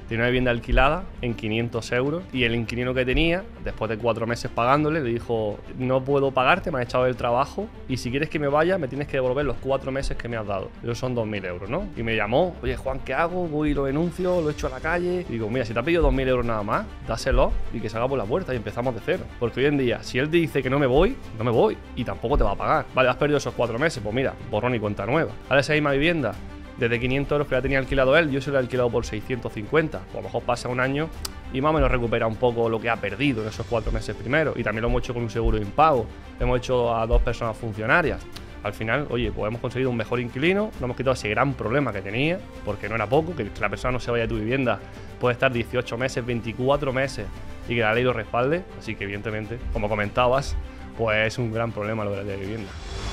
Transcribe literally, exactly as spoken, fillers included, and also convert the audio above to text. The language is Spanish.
Tenía una vivienda alquilada en quinientos euros y el inquilino que tenía, después de cuatro meses pagándole, le dijo: no puedo pagarte, me has echado del trabajo y si quieres que me vaya me tienes que devolver los cuatro meses que me has dado. Esos son dos mil euros, ¿no? Y me llamó: oye, Juan, ¿qué hago? Voy y lo denuncio, lo echo a la calle. Y digo: mira, si te ha pedido dos mil euros nada más, dáselo y que salga por la puerta y empezamos de cero. Porque hoy en día, si él te dice que no me voy, no me voy y tampoco te va a pagar. Vale, has perdido esos cuatro meses, pues mira, borrón y cuenta nueva. Ahora esa misma vivienda, desde quinientos euros que la tenía alquilado él, yo se lo he alquilado por seiscientos cincuenta. Pues a lo mejor pasa un año y más o menos recupera un poco lo que ha perdido en esos cuatro meses primero. Y también lo hemos hecho con un seguro de impago. Hemos hecho a dos personas funcionarias. Al final, oye, pues hemos conseguido un mejor inquilino, no hemos quitado ese gran problema que tenía, porque no era poco, que la persona no se vaya de tu vivienda, puede estar dieciocho meses, veinticuatro meses y que la ley lo respalde. Así que evidentemente, como comentabas, pues es un gran problema lo de la ley de vivienda.